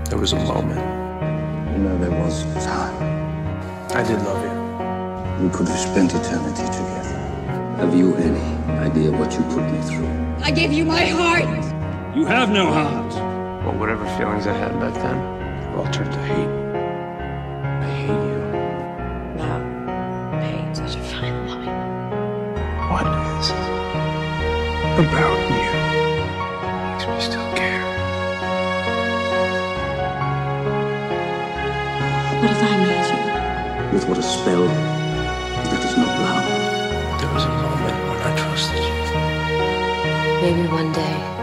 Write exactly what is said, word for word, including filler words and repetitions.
There was a moment. You know, there was time. I did love you. We could have spent eternity together. Have you any idea what you put me through? I gave you my heart! You have no heart! Well, whatever feelings I had back then, all turned to hate. I hate you. Love. Hate, such a fine line. What is about you makes me still care? What if I made you? With what a spell that is not love. There was a moment when I trusted you. Maybe one day